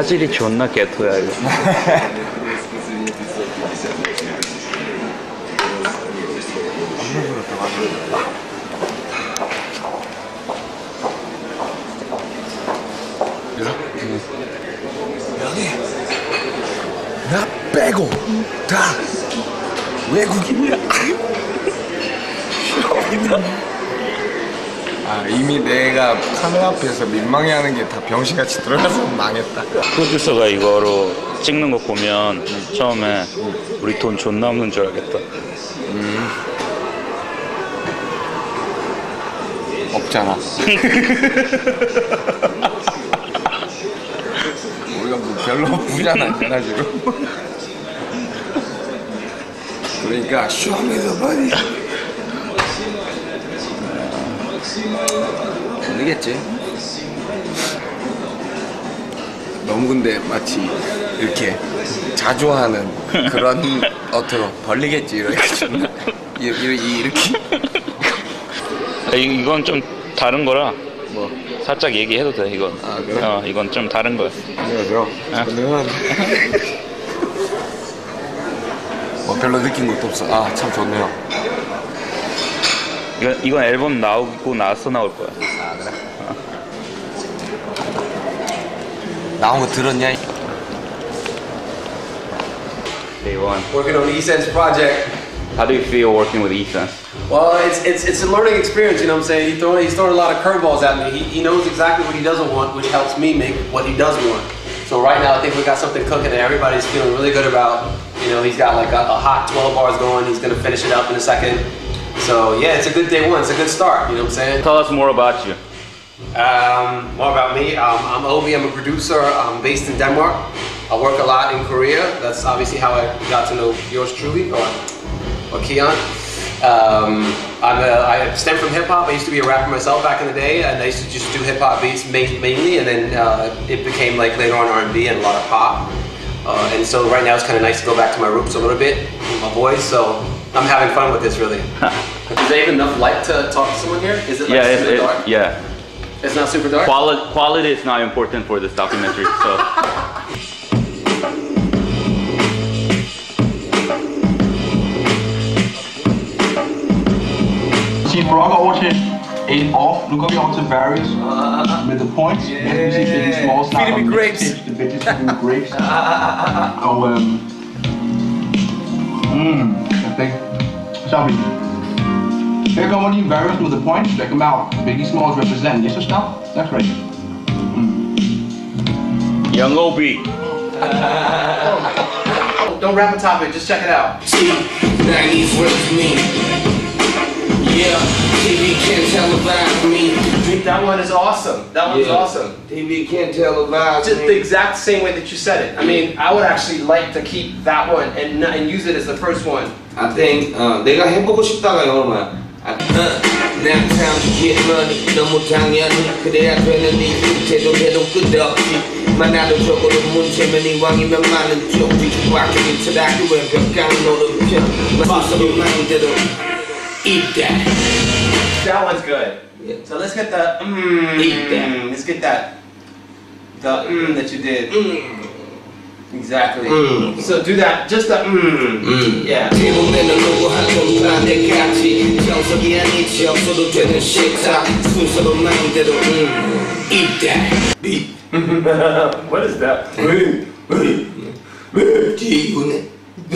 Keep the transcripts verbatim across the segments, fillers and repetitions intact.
화질이 존나 개토야 이거. 여기 나 빼고 다 외국인이야. 아, 이미 내가 카메라 앞에서 민망해하는 게 다 병신같이 들어가서 망했다. 프로듀서가 이거로 찍는 거 보면 음. 처음에 음. 우리 돈 존나 없는 줄 알겠다. 음. 없잖아. 우리가 뭐 별로 부자는 아니잖아 지금. 그러니까 쇼미더 버디. 모르겠지. 너무 근데 마치 이렇게 자주 하는 그런 어트로 벌리겠지 이렇게 존나 이렇게. 이건 좀 다른 거라 뭐 살짝 얘기해도 돼 이건. 아 그래? 어 이건 좀 다른 거야. 그래서 저는 뭐 별로 느낀 것도 없어. 아 참 좋네요. 이건 이건 앨범 나오고 나서 나올 거야. 아 그래? 어. 나온 거 들었냐? Day one. Working on the S E N S project. How do you feel working with S E N S? Well, it's it's it's a learning experience, you know what I'm saying? He throwing he's throwing a lot of curveballs at me. He he knows exactly what he doesn't want, which helps me make what he does want. So right now I think we got something cooking that everybody's feeling really good about. You know, he's got like a, a hot twelve bars going, he's gonna finish it up in a second. So yeah, it's a good day one, it's a good start, you know what I'm saying? Tell us more about you. Um, more about me, um, I'm Obi, I'm a producer, I'm based in Denmark. I work a lot in Korea, that's obviously how I got to know yours truly, or, or Keon. Um, I'm a, I stem from hip hop. I used to be a rapper myself back in the day, and I used to just do hip hop beats mainly, and then uh, it became like later on R and B and a lot of pop. Uh, and so right now it's kind of nice to go back to my roots a little bit with my voice. So I'm having fun with this really. Is there even enough light to talk to someone here? Is it like yeah, super it, dark? Yeah. It's not super dark? Quali quality is not important for this documentary, so. Sige rocker over til eight off. Nu går vi over til various med the points. Yeah. Vi skal se en small snak om grapes. Det er to do grapes. Og øhm... Mmm, perfekt. Så har vi. Her kommer lige various with the points. Check them out. Biggie Smalls represent. Yes or stuff? That's right. Mm. Young Obi. Don't wrap a topic, just check it out. nineties with me. Yeah, T V can't televise me. That one is awesome. That one's yeah. awesome. T V can't televise Just me. the exact same way that you said it. I mean, I would actually like to keep that one and and use it as the first one. I think uh, 내가 해보고 싶다가 영어로 뭐야? Now time to get money. 너무 당연히 그래야 되는 이 형태도 해도 끝없지. 만나도 적어도 문체면 이왕이면 많은 쪽지. 꽉적인 트라크에 벽간 노릇편. 마스터로 마인드로 eat that. That one's good. Yeah. So let's get the mmm. Eat that. Let's get that. The mmm that you did. Mm. Exactly. Mm. So do that. Just the mmm. Mm. Yeah. 대부분은 누구 한번 반대같이 정석이 아니지 없어도 되는 식사 순서로 마음대로 mm. Eat that. Beat. What is that? 지훈의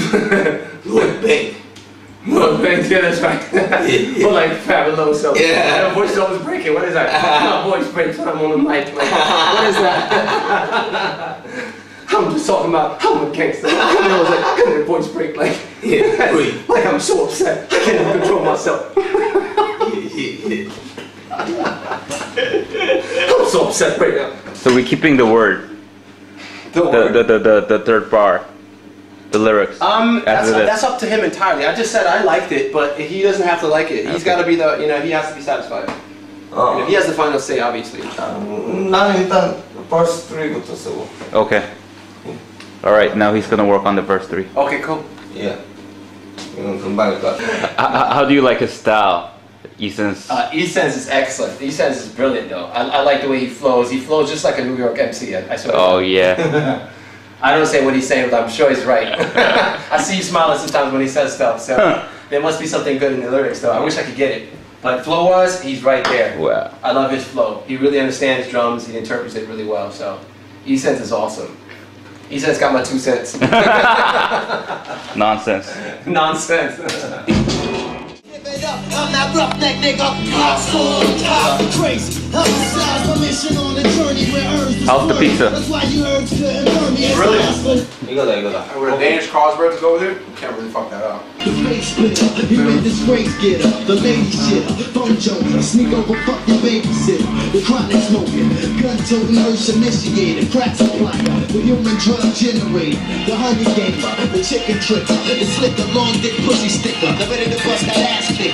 롯뱅. No, thanks. Yeah, that's right. Yeah. Or like Fabuloso. Yeah. My voice is always breaking. What is that? My voice breaks when I'm on the mic. Like, what is that? I'm just talking about I'm a gangster. And I was like, how can my voice break? Like, Yeah, like I'm so upset. I can't even control myself. I'm so upset right now. So we're keeping the word. The, The word. the the the, the third bar. The lyrics. Um, that's, After this. that's up to him entirely. I just said I liked it, but he doesn't have to like it. He's Okay. got to be the, you know, he has to be satisfied. You know, he has the final say, obviously. 나는 일단 verse three부터 쓰고. Okay. All right. Now he's gonna work on the verse three. Okay, cool. Yeah. 이건 금방일 것 같아. How, how do you like his style? E-Sense. Uh, E-Sense is excellent. E-Sense is brilliant though. I, I like the way he flows. He flows just like a New York M C. I, I swear. Oh yeah. I don't say what he's saying, but I'm sure he's right. I see you smiling sometimes when he says stuff, so there must be something good in the lyrics though. I wish I could get it. But flow-wise, he's right there. Wow. I love his flow. He really understands drums. He interprets it really well. So E-Sense is awesome. E-Sense got my two cents. Nonsense. Nonsense. I'm that roughneck nigga, hustle, top, crazy. Emphasize my mission on a journey where herbs How's the pizza? That's why you herbs couldn't burn me. Brilliant. 이거다 이거다. And with a Danish Carlsberg to go with it, you can't really fuck that up. The face splitter, you made this race getter. The lady shitter, phone joker, sneak over, fuck your babysitter. The chronic smoking, gun toting, nurse initiator, crack supplier, the human drug generator, the honey gamer, the chicken tricker, the slicker, long dick pussy sticker, the ready to bust that ass kicker.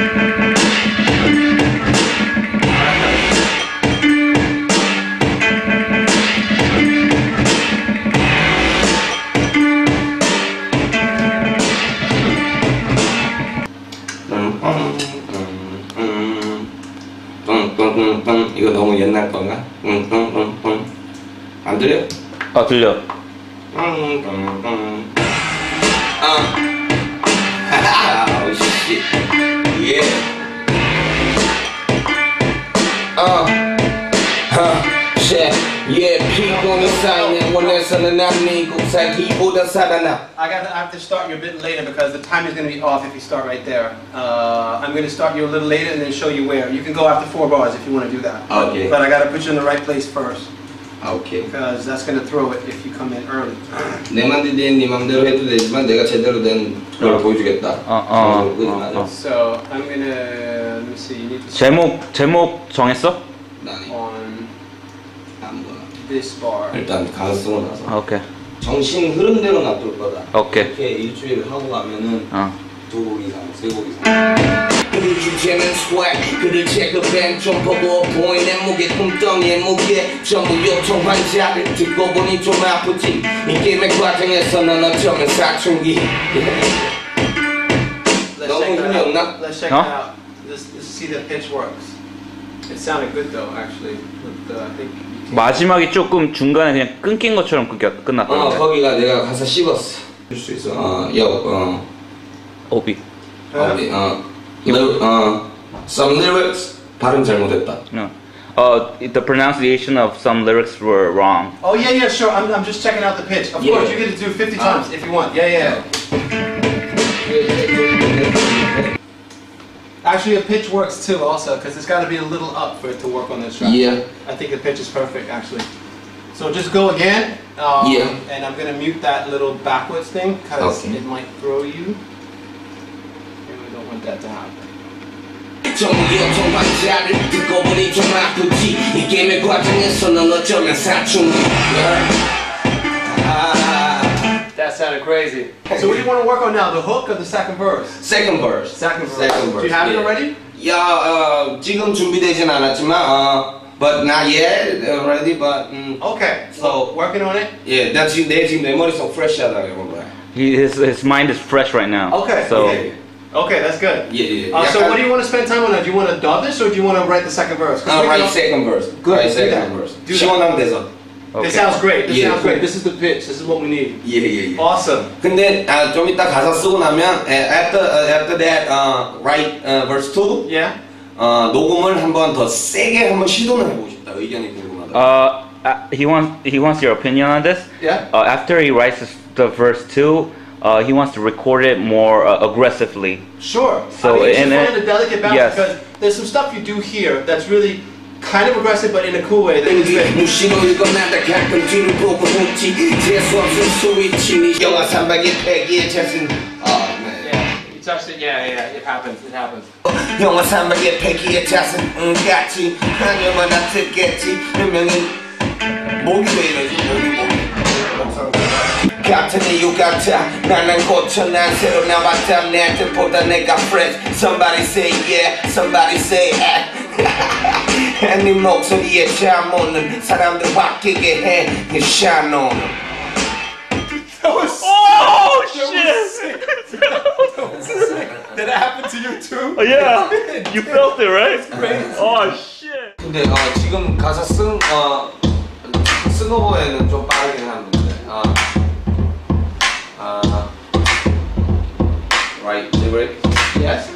뿡뿡뿡뿡 이거 너무 옛날 건가? 뿡뿡뿡뿡 안 들려? 아 들려. 뿡뿡뿡 아 하하 씨 예 어 쉣 예 피곤이 쌓이는 원에서는 아니고 살기보다 살아나 I got to, I have to start you a bit later because the time is going to be off if you start right there. Uh, I'm going to start you a little later and then show you where. You can go after four bars if you want to do that. Okay. But I got to put you in the right place first 아 오케이 because that's going to throw it if you come in early. 내 맘대로 네 맘대로 해도 되지만 내가 제대로 된 걸 보여주겠다. 어, 어, 그거 어, 맞아. 어. So I'm going to, let me see, you need to 제목 제목 정했어? 나니 on 아무거나. this bar. 일단 가능성은 나서. 아, 오케이. 정신 흐름대로 놔둘 거다. 오케이. 이렇게 일주일 하고 가면은 어. 두 곡 이상, 세 곡 이상. 그를 주제는 swag, 그를 체크밴 좀 보고 보이는 무게 꿈덩이의 무게 전부 요통 환자를 듣고 보니 좀 아프지 이 게임의 과정에서 넌 어쩌면 사춘기. Let's 너무 check that 힘이 out. 없나? Let's check Huh? it out. Let's, let's see the pitch works. It sounded good though, actually. But, uh, I think you can- 마지막이 조금 중간에 그냥 끊긴 것처럼 끊겨, 어 끝났던데. 거기가 내가 가사 씹었어. 줄 수 있어. 어, 여, 어, 오비. 어디, 어, 리, 어, some lyrics 발음 잘못했다. No. Uh, the pronunciation of some lyrics were wrong. Oh yeah, yeah, sure. I'm, I'm just checking out the pitch. Of Yeah. course, you get to do fifty times if you want. Yeah, yeah. Actually, a pitch works too, also, because it's got to be a little up for it to work on this track. Yeah. I think the pitch is perfect, actually. So just go again. Um, Yeah. And I'm gonna mute that little backwards thing because Okay. it might throw you. And we don't want that to happen. 전부 요통 환자를 듣고 보니 좀 아프지 이 게임의 과정에서 넌 어쩌면 사춘기. 아, That sounded crazy. So what do you want to work on now? The hook or the second verse? second verse. Second verse. Second Do verse. you have it yeah. already? 야, 어, 지금 준비되진 않았지만, 어, but not yet already, but, 음, Okay. So- working on it. 예, 나 지금 내 지금 내 머릿속 fresh하다 이런 거야. He, his his mind is fresh right now. Okay. So 예, Okay, that's good. 예, 예. Uh, so 약간- what do you want to spend time on now? Do you want to dub this or do you want to write the second verse? 'Cause 어, we right can- second verse. Good, Right do second that. verse. Do that. 시원한 데서. This okay. sounds great. This Yeah. sounds great. This is the pitch. This is what we need. 예, 예, 예. Awesome. 근데 아, 좀 이따 가사 쓰고 나면 에, after uh, after that uh, write uh, verse two Yeah. 어, 녹음을 한번 더 세게 한번 시도를 해보고 싶다. 의견이 궁금하다. Uh, uh, he wants he wants your opinion on this. Yeah. Uh, after he writes this- the verse two, uh, he wants to record it more uh, aggressively. Sure. So, I mean, you and should it- find a delicate balance yes. because there's some stuff you do here that's really kind of aggressive, but in a cool way. That is good. 무시로 읽어나다 가끔 뒤를 보고 훔치 재수 없은 스위치 네 영화 삼박의 패기의 자신 아, 네. Yeah. You touched it. Yeah, yeah. It happens. It happens. 영화 삼박의 패기의 자신 응 같이 하늘마다 듣겠지 분명히 목이 왜 이러지 목이 목이 같은 이유 같아 나는 고쳐 난 새로 나왔다 내 뜻보다 내가 fresh somebody say yeah somebody say act 네 목소리에 잠 오는 사람들 바뀌게 해 You shine on them. That was. Oh That was sick. Did it happen to you too? Oh, yeah, you felt it, right? Crazy. Oh shit. 근데 어, 지금 가사 쓴 어, 쓴 거에는 좀 빠르긴 하는데. 어, 어, right lyric. Yes.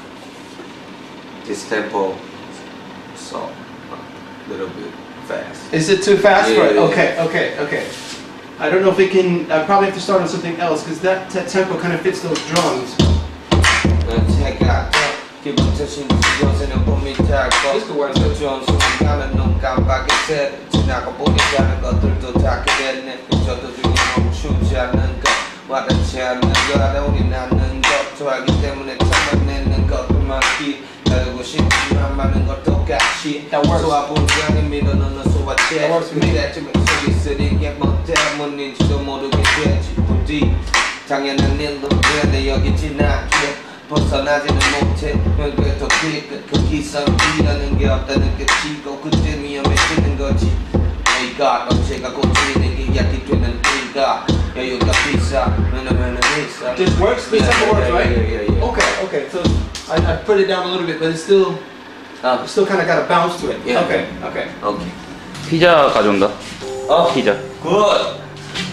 This tempo, so a little bit fast. Is it too fast Yeah, for it? yeah, Okay, okay, okay. I don't know if we can. I probably have to start on something else because that, that tempo kind of fits those drums. Check out. 기부터 신지어서는 봄이 타고 저주한 순간은 눈 깜빡이 새 지나고 보이지 않은 것들도 다 그랬네 저도 중에 멈추지 않는 것 와닿지 않는 것 어려움이 나는 것 좋아하기 때문에 참아내는 것들만 기다리고 싶지만 많은 것 똑같이 소화분장이 밀어넣는 소화체 미래쯤에 속이 쓰리게 뭐 때문인지도 모르게 되지 부디 당연한 일도 왜 여기 지나게 벗어나지는 못해 그래도 뒤끝 그 기성이라는 게 없다는 게 지고 그때 위험해지는 거지 내가 언제가 고치는 게 약이 되는 이가 여유가 비싸 왜냐면은 비싸. This works. This yeah, tempo works, yeah, right? yeah, yeah, yeah. Okay, okay. So I, I put it down a little bit, but it's still, uh, it's still kind of got a bounce to it. Yeah. Okay, okay. 오케이. 피자 가져온다. 어 피자. 굿.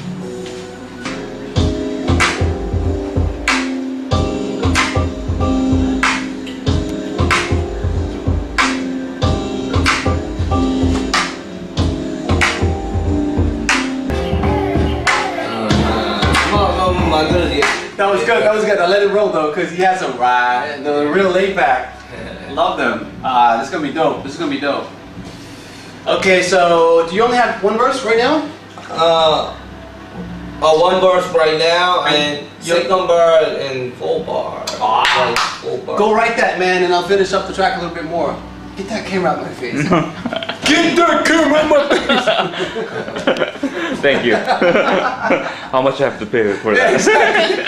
That was good. That was good. I let it roll though, cause he has some ride, the real laid back. Love them. Ah, uh, this is gonna be dope. This is gonna be dope. Okay, so do you only have one verse right now? Uh, uh one verse right now and second bar and full bar. Ah. Like full bar. Go write that, man, and I'll finish up the track a little bit more. Get that camera out of my face. Get that camera out of my face. Thank you. How much I have to pay for Yeah, that? exactly.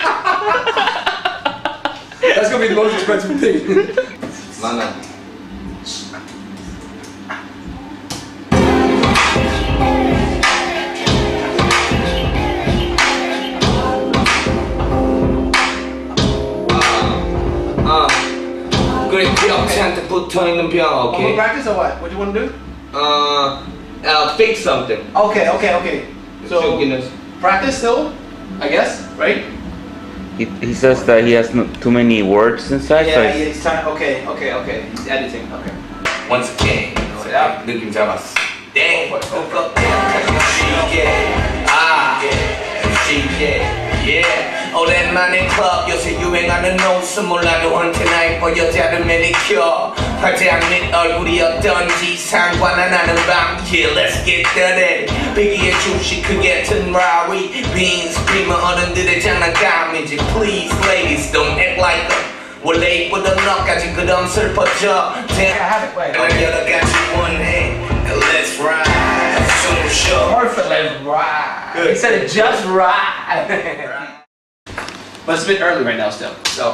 That's gonna be the most expensive thing. 많아. 아, 그래 벽한테 붙어 있는 병, Want 오케이. to practice or what? What do you want to do? 어, uh, fix something. Okay, okay, okay. So 저기는 practice still, I guess, right? He, he says that he has no, too many words inside. so Yeah, he's- yeah, it's time. Okay, okay, okay. He's editing. Okay. once again. Yeah. 느낌 잡았어. 땡. 시계. 아. 시계. Yeah. 오랜만에 클럽 요새 유행하는 옷은 몰라도 언제나 예뻐 여자들 매니큐어 화장 및 얼굴이 어떤지 상관 안 하는 밤 Yeah, let's get dirty 비기의 주식 크게 튼 라위 빈스 프리머 어른들의 장난감이지 Please ladies don't act like them 원래 이쁘던 너까지 그럼 슬퍼져 난 여러 가지 원해 Let's ride 숨 쉬어 Perfect. Let's ride. Good. He said it just right. But it's a bit early right now still. So.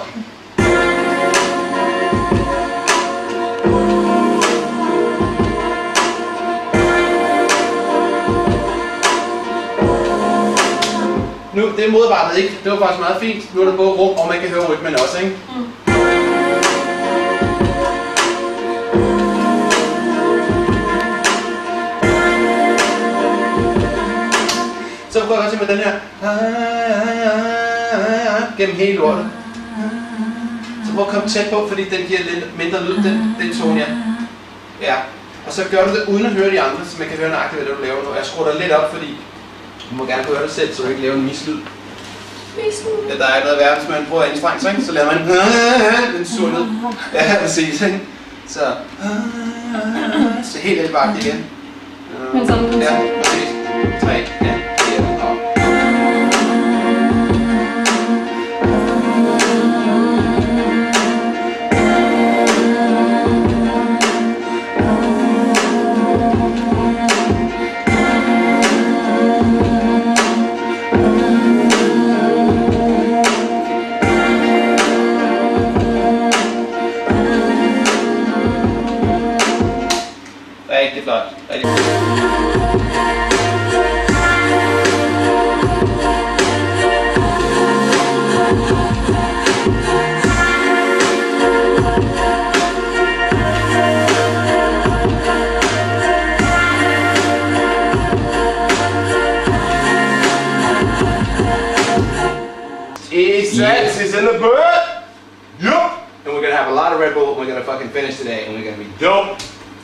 Nu, det modarbejdet ikke. Det var faktisk meget fint. Nu er der både rum, og man kan høre rytmen også, ikke? Mm. Så prøver jeg godt til med den her. Gennem hele lortet. Så prøv at komme tæt på, fordi den giver lidt mindre lyd, den, den tone her. Ja. Og så gør du det uden at høre de andre, så man kan høre nøjagtigt, hvad du laver nu. Jeg skruer dig lidt op, fordi du må gerne høre dig selv, så du ikke laver en mislyd. Ja, der er noget værre, hvis man prøver at anstrenge sig, så laver man den sur lyd. Ja, præcis, ikke? Så, så helt lidt vagt igen. Men sådan Ja, præcis. Tre, ja, fire, og... Rigtig flot. Rigtig flot. gonna have a lot of Red Bull. We're gonna fucking finish today, and we're gonna be dope.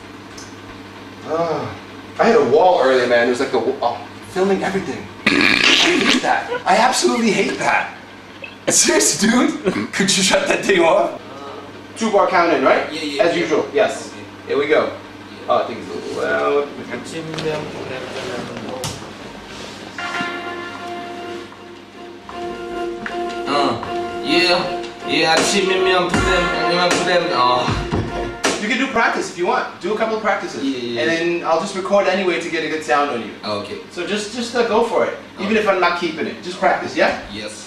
Uh, I hit a wall earlier, man. It was like the oh, filming everything. I hate that. I absolutely hate that. Seriously, dude. Could you shut that thing off? Two bar count in, right? Yeah, yeah. As usual. Yes. Okay. Here we go. Oh, I think it's a little loud. Uh, yeah, yeah. 아침이면 부담, 부담. Oh. You can do practice if you want. Do a couple of practices. Yeah, yeah, and then I'll just record anyway to get a good sound on you. Okay. So just just uh, go for it. Even if I'm not keeping it. Just practice, yeah? Yes.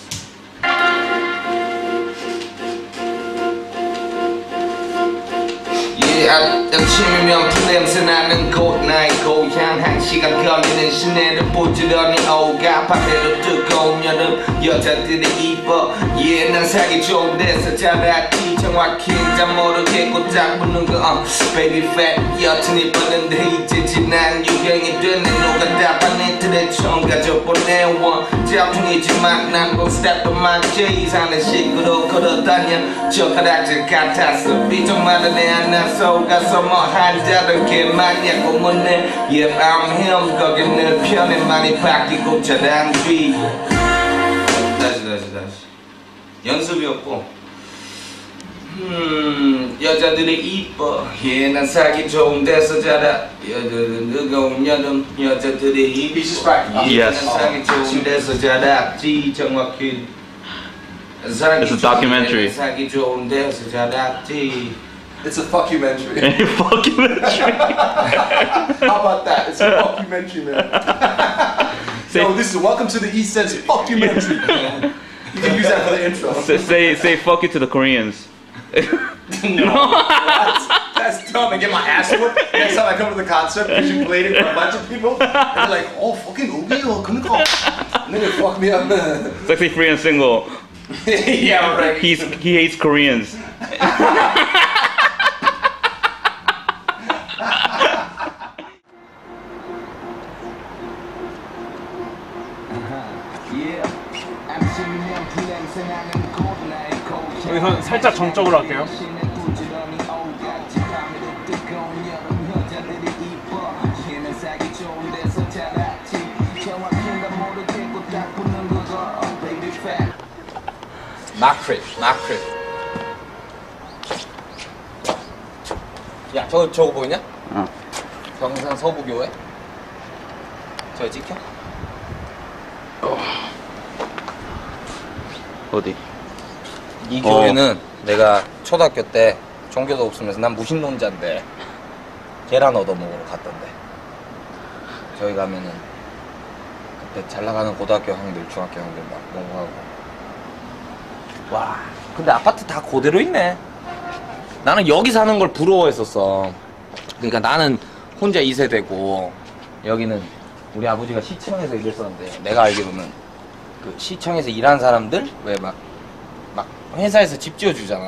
아침이면 풀냄새 나는 곳 나의 고향 한 시간 걸리는 시내를 부지런히 오가 밤에도 뜨거운 여름 여자들이 이뻐 yeah 난 살기 좋은 데서 자랐지 정확히 잘 모르겠고 딱 붙는 거 uh, baby fat 여튼 이뻤는데 이제 지난 유행이 되네 누가 답하네 틀에 처음 가져보내워 자풍이지만 난 꼭 step on my J's 하는 식으로 걸어다녀 젓가락질 같았어 삐쩍마른 애 하나 속아서 뭐 한자를 게 많냐고 묻네 Yeah I'm him 거긴 늘 편해 많이 바뀌고 자란 뒤 다시 다시 다시 연습이었고 음 여자들이 이뻐 yeah 난 살기 좋은 데서 자라 여자들은 뜨거운 여름 여자들이 이뻐 yeah 난 살기 좋은 데서 자랐지 정확히 It's a documentary. 살기 좋은 데서 자랐지 It's a fuckumentary. Fuckumentary. How about that? It's a fuckumentary, man. Yo, this is Welcome to the East Sense fuckumentary. You can use that for the intro. Say, say, say fuck it to the Koreans. No. What? That's dumb. I get my ass whooped next time I come to the concert because you played it for a bunch of people. And they're like, oh, fucking Ubi, come on. And then they fuck me up. Sexy free and single. Yeah, right. He's, he hates Koreans. 여기서 살짝 정적으로 할게요. 마크릿, 마크릿. 야, 저거 저거 보이냐? 어. 경산 서부교회. 저거 찍혀? 어디? 이 교회는 내가 초등학교 때 종교도 없으면서 난 무신론자인데 계란 얻어먹으러 갔던데. 저기 가면은 그때 잘 나가는 고등학교 형들, 중학교 형들 막 농구하고. 와, 근데 아파트 다 그대로 있네. 나는 여기 사는 걸 부러워했었어. 그러니까 나는 혼자 이 세대고 여기는 우리 아버지가 시청에서 일했었는데 내가 알기로는 그 시청에서 일하는 사람들 왜 막 막 회사에서 집 지어주잖아.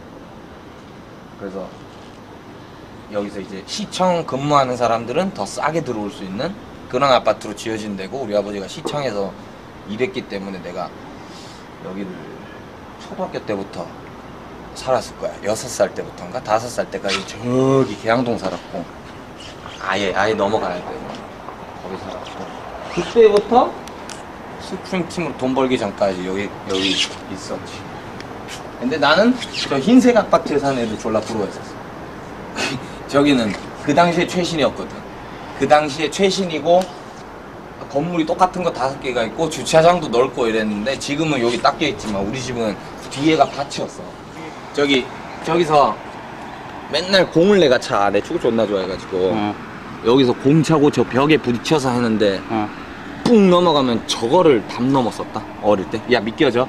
그래서 여기서 이제 시청 근무하는 사람들은 더 싸게 들어올 수 있는 그런 아파트로 지어진 데고 우리 아버지가 시청에서 일했기 때문에 내가 여기를 초등학교 때부터 살았을 거야. 여섯 살 때부터인가 다섯 살 때까지 저기 계양동 살았고 아예 아예 넘어가야 돼. 거기 살았고 그때부터 스프링 팀으로 돈 벌기 전까지 여기 여기 있었지. 근데 나는 저 흰색 아파트에 사는 애들 졸라 부러워했었어. 저기는 그 당시에 최신이었거든. 그 당시에 최신이고 건물이 똑같은 거 다섯 개가 있고 주차장도 넓고 이랬는데 지금은 여기 닦여 있지만 우리 집은 뒤에가 밭이었어. 저기 저기서 맨날 공을 내가 차. 내 축구 존나 좋아해가지고 어. 여기서 공 차고 저 벽에 부딪혀서 하는데 어. 뿡 넘어가면 저거를 담 넘었었다 어릴 때. 야 믿겨져?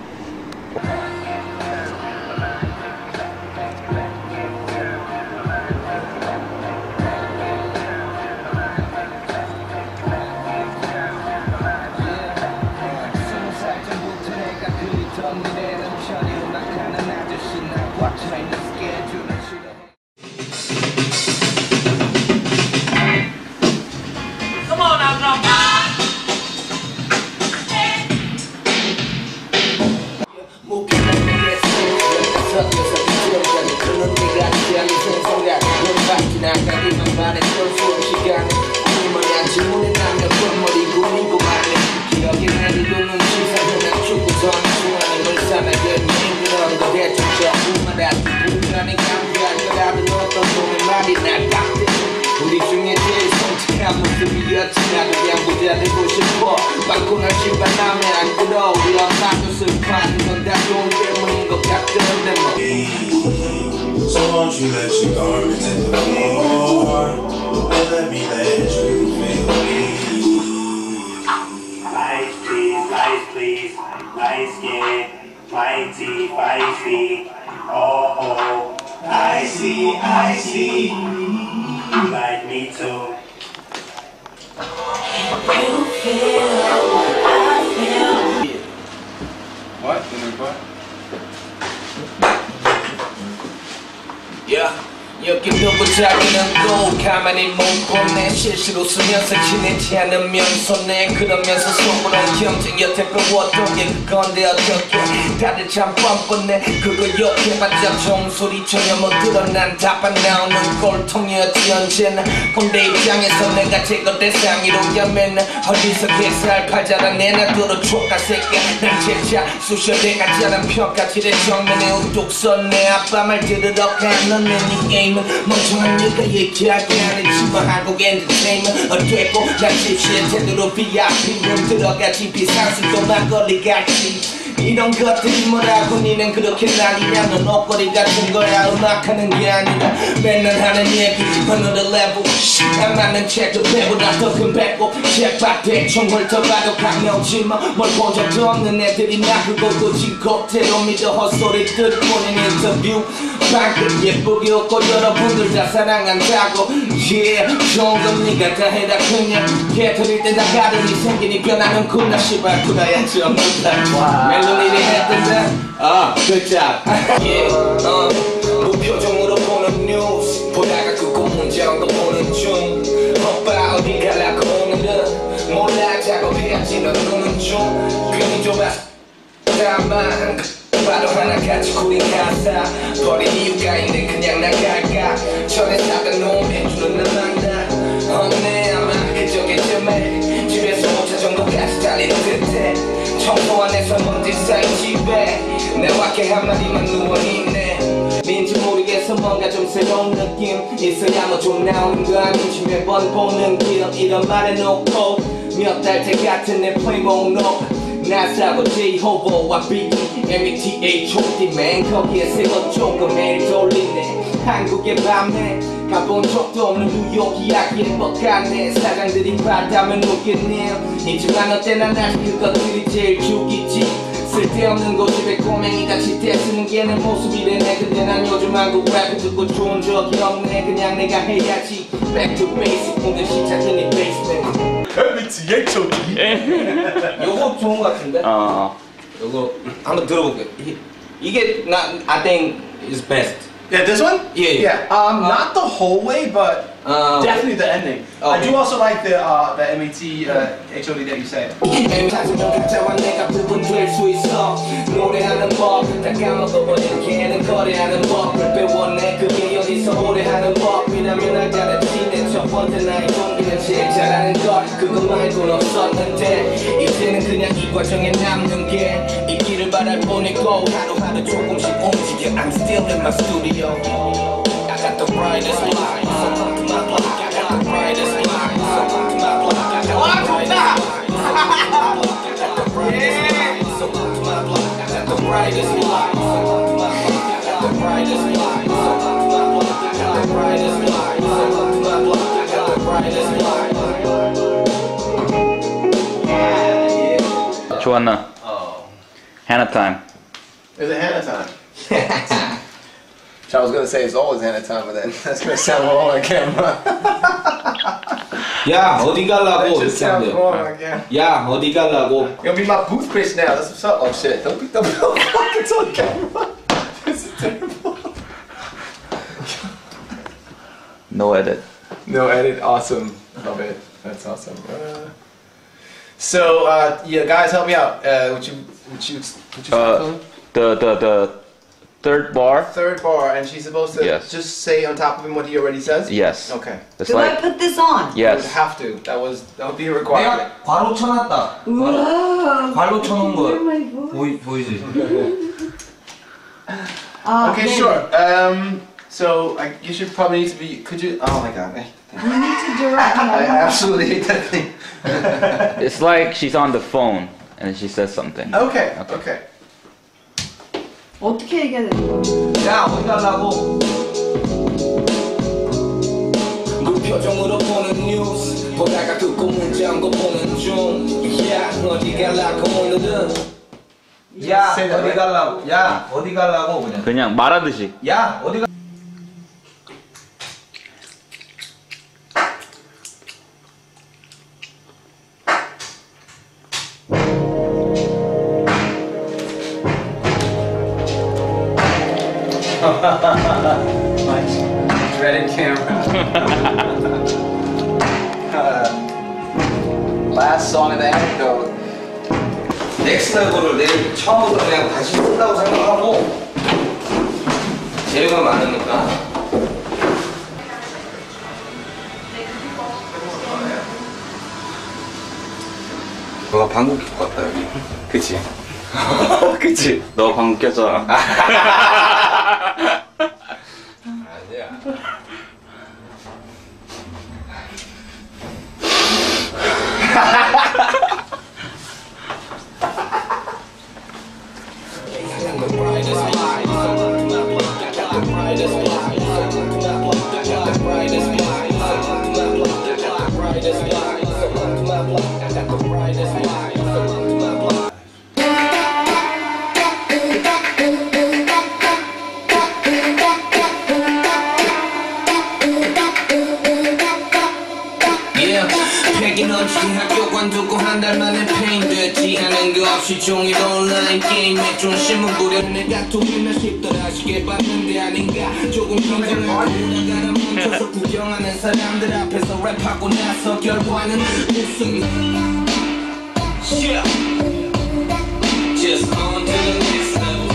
남자 되고 싶어 많고 난 시간 남에 안 들어 우리 엄마도 슬퍼하는 건 다 돈 때문인 것 같던데 뭐 So won't you let your guard take the floor and let me let you feel me. Ice please, ice please, ice yeah, mighty, feisty, oh oh, I see, I see, you like me too. You feel, I feel. What? What? Yeah. 여기 누구 자기는 또 가만히 못 보내 실수로 쓰면서 지내지 않으면서 내 그러면서 속으로 경쟁 여태 배웠던 게 그건데 어떻게 다들 참 뻔뻔해 그거 욕해봤자 종소리 전혀 못 들어 난 답안 나오는 꼴통이었지 언제나 꼰대 입장에서 내가 제거 대상이로야 맨날 어디서 개살 팔자라 내놔둬도 족가 새끼야 난 제자 수셔 내가 자란 평가질의 정면에 우뚝 섰네 아빠 말 들으러 가는 내 게임 멍청한 네가 얘기하게 하는지만 한국 엔터테인먼트 어땠고 난 집시의 태도로 비아피룸 들어가지 비상수도 막걸리 같이 이런 것들이 뭐라고 니는 그렇게 난리냐 넌 옷걸이 같은 거야 음악하는 게 아니라 맨날 하는 얘기 another level 안 맞는 책도 배보다 더 큰 배꼽 책밭 대충 훑어봐도 가명지만 뭘 본 적도 없는 애들이 나 그것도 지겁대로 믿어 헛소리 듣고는 인터뷰 방금 예쁘게 웃고 여러분들 다 사랑한다고 yeah 좋은 건 니가 다 해라 그냥 개털일 때 나가더니 생긴이 변하는 구나 씨발 구나야 전부다 멜로디를 했던데 아 good job yeah 어 무표정으로 보는 뉴스 보다가 그 공문장도 보는 중 오빠 어디 가려고 오늘은 몰라 작업해야지 넌 노는 중 괜히 좁아 다만 바로 하나같이 구린 가사 버린 이유가 있네 그냥 나갈까 전에 사다 놓은 해주는 난 만나 없네 아마 그저께쯤에 집에서 오차 정도까지 달리는 듯해 청소 안에서 먼지 쌓인 집에 내 와께 한마디만 누워있네 왠지 모르겠어 뭔가 좀 새로운 느낌 있어야 뭐 좀 나오는 거 아닌지 매번 보는 길 이런 말해놓고 몇 달째 같은 내 플레이 목록 나사고 제이호버와 비기 엠이티에이치오디맨 거기에 새것 조금 매일 돌리네 한국의 밤에 가본 적도 없는 뉴욕 이야기에 뻑하네 사장들이 봤다면 웃겠네요 이지만 어때나 날 그것들이 제일 죽이지 쓸데없는 고집에 꼬맹이같이 떼쓰는 게 내 모습이래네 근데 난 요즘 한국 랩을 듣고 좋은 적이 없네 그냥 내가 해야지 Back to basic 오늘 시작은 이 베이스맨 엠이티에이치오디 요거 좋은 거 같은데? 어. 요거 한번 들어볼게요 이게, 이게 나 I think is best Yeah, this one? Yeah, yeah. Yeah, um, not the whole way, but uh, definitely the ending. Okay. I do also like the uh, the M A T uh, H O D that you say. 찾으면 각자와 내가 구분될 수 있어 노래하는 법 다 까먹어버린 걔는 거래하는 법을 배웠네 그게 여기서 오래하는 법이라면 알다랬지 내 첫 번째 나의 동기는 제일 잘하는 것 그거 말고는 없었는데 이제는 그냥 이 과정에 남는 게 있기를 바랄 뿐이고 하루하루 조금씩 움직여 I'm still in my studio I got the brightest light So come to my block I got the brightest light So come to my block I got the brightest light So come to my block I got the brightest light So come to my block I got the brightest light So come to my block I got the brightest light So come to my block I got the brightest light 좋았나? Oh. Hannah time. Is it Hannah time? I was gonna say it's always Hannah time, but then that's gonna sound wrong on camera. 야 어디 That 갈라고 just sounds wrong on camera. 야 어디 갈라고 You're gonna be my booth bitch now. That's what's up. Oh shit! Don't be don't be fucking on camera. This is terrible. No edit. No edit. Awesome. Love it. That's awesome. Uh, so uh, yeah, guys, help me out. Uh, would you would you would you Uh, the the the third bar. third bar, and she's supposed to Yes. just say on top of him what he already says. Yes. Okay. It's Do I like put this on? You would yes. have to. That was that would be a requirement. 내가 괄호 쳐놨다 Whoa. 괄호 쳐놓은 거 Hear my voice. 보이, 보이지? Uh, Okay, then sure. Um, so I guess you probably need to be. Could you? Oh my god. We need to interrupting. I absolutely hate that thing. It's like she's on the phone and she says something. Okay, okay. 어떻게 얘기해야 되는 거야? 야 어디 가려고? 무표정으로 보는 뉴스 보다가 듣고 문자 한 거 보는 중. 야 어디 가려고 오늘은? 야 어디 가려고? 야 어디 가려고 그냥. 그냥 말하듯이. 야 어디 가? My dreaded camera. uh, last song of the Anecdote. 넥스트 레벨을 내일 처음부터 그냥 다시 쓴다고 생각하고 재료가 많으니까. 너가 방귀 낄것 같다 여기. 그치. 그치. 너 방금 꼈잖아. 아니야. 학교 관두고 한 달 만에 페인 됐지. 하는 거 없이 종일 온라인 게임에 좀 신문 보려. 내가 또 있나 싶더라. 시계 봤는데 아닌가. 조금 긴장하고 나가라 멈춰서 구경하는 사람들 앞에서 랩하고 나서 결과는 웃음. Yeah. Just on to the next level.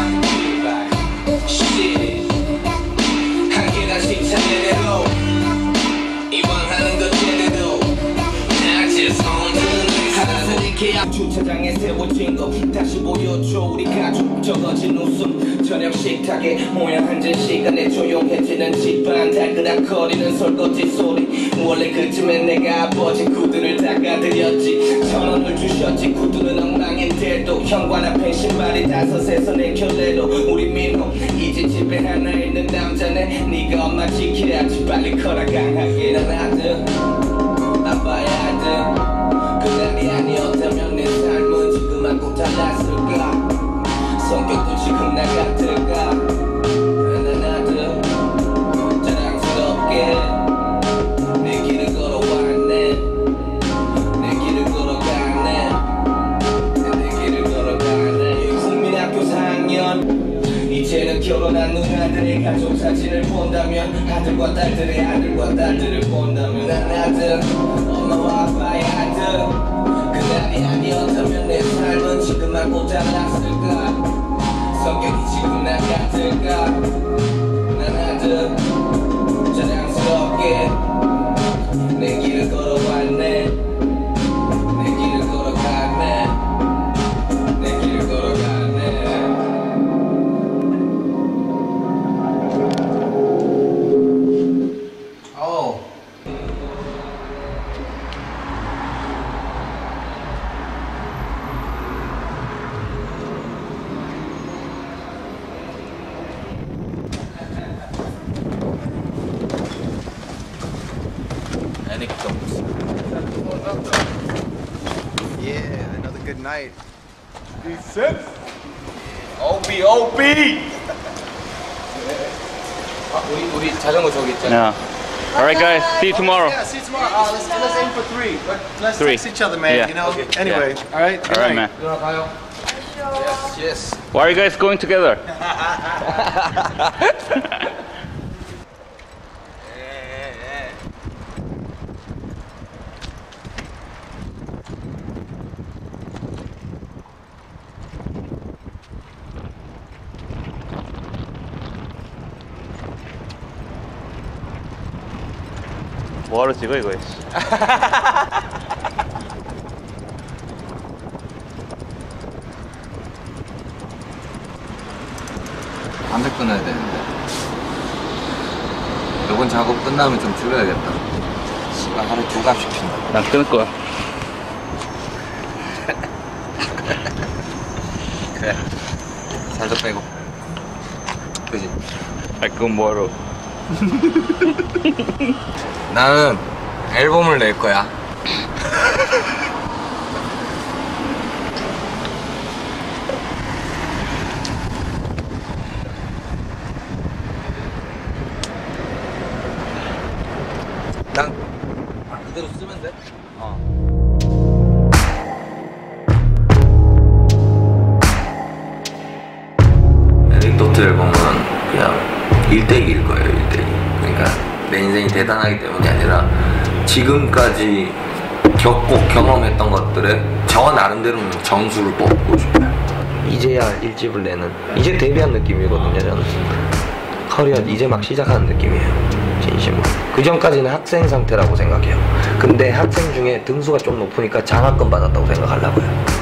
Shit. 한 계단씩 차례대로 이왕 하는 거 제대로. 계약 주차장에 세워진 거 다시 보여줘. 우리 가족 적어진 웃음. 저녁 식탁에 모여 앉은 시간에 조용해지는 집안 달그락거리는 설거지 소리. 원래 그쯤엔 내가 아버지 구두를 닦아드렸지. 천 원을 주셨지. 구두는 엉망인데도 현관 앞에 신발이 다섯에서 네 켤레로. 우리 민호 이제 집에 하나 있는 남자네. 네가 엄마 지켜야지. 빨리 커라 강하게. 난 아들 아빠야 아들. 그날이 아니었다면 내 삶은 지금하고 달랐을까. 성격도 지금 나 같을까. 난 아들 자랑스럽게 내 길을 걸어왔네. 내 길을 걸어가네. 내 길을 걸어가네. 국민학교 사 학년 이제는 결혼한 누나들의 가족 사진을 본다면 아들과 딸들의 아들과 딸들을 본다면 난 아들 엄마와 아빠의 아들. 그날이 아니었다면 내 삶은 지금하고 달랐을까. 성격이 지금 나 같을까. 난 아들 자랑스럽게 내 길을 걸어왔네. 내 길을 걸어갔네. 내 길을 걸어갔네. Oh. Anecdote. Yeah, another good night. 오비 오비. 아, 우리 우리 자전거 저기 있잖아. Yeah. Alright guys, see you tomorrow. Yeah, see you tomorrow. Uh, let's, let's aim for three. Let, let's Three. text each other, man. Yeah. You know. Okay. Anyway, all right. Good Alright night. man. 누나 가요. Yes, yes. Why are you guys going together? 뭐하러 찍어 이거. 담배 끊어야 되는데. 이번 작업 끝나면 좀 줄여야겠다. 난 하루에 두 갑씩 핀다. 난 끊을 거야. 그래. 살도 빼고. 그지? 아, 그건 뭐하러? 나는 앨범을 낼 거야. 난 그대로 쓰면 돼? 어. 에넥도트 앨범은 그냥 일대기일 거예요, 일대기. 그러니까 내 인생이 대단하기 때문이 아니라 지금까지 겪고 경험했던 것들에 저 나름대로 점수를 뽑고 싶어요. 이제야 일집을 내는, 이제 데뷔한 느낌이거든요, 저는. 커리어 이제 막 시작하는 느낌이에요, 진심으로. 그 전까지는 학생 상태라고 생각해요. 근데 학생 중에 등수가 좀 높으니까 장학금 받았다고 생각하려고요.